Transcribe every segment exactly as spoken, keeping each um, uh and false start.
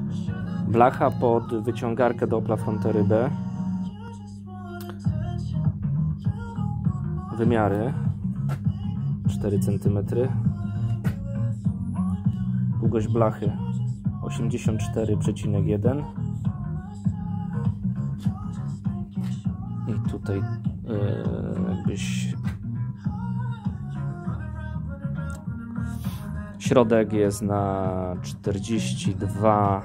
Blacha pod wyciągarkę do Opla Fronterybę. Wymiary cztery centymetry. Długość blachy osiemdziesiąt cztery przecinek jeden. I tutaj yy, jakbyś środek jest na czterdzieści dwa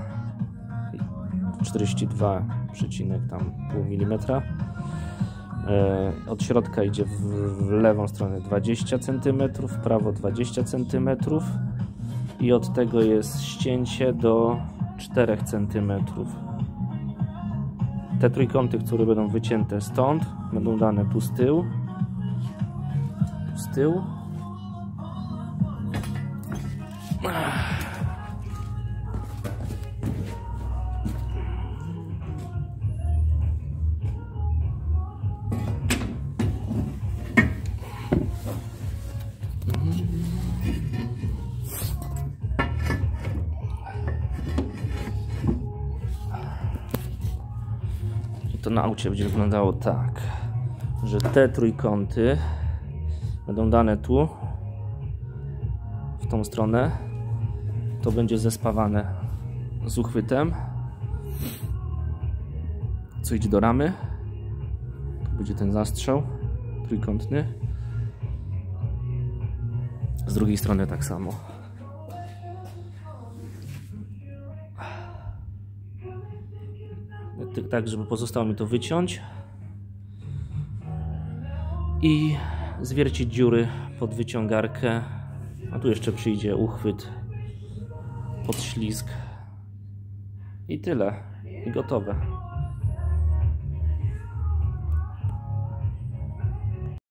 przecinek pół milimetra. Yy, od środka idzie w, w lewą stronę dwadzieścia centymetrów, w prawo dwadzieścia centymetrów i od tego jest ścięcie do czterech centymetrów. Te trójkąty, które będą wycięte stąd, będą dane tu z tyłu, tu z tyłu. To na aucie będzie wyglądało tak, że te trójkąty będą dane tu, w tą stronę. To będzie zespawane z uchwytem, co idzie do ramy. Tu będzie ten zastrzał trójkątny. Z drugiej strony tak samo. Tak, żeby pozostało mi to wyciąć i zwiercić dziury pod wyciągarkę. A tu jeszcze przyjdzie uchwyt pod ślizg i tyle, i gotowe.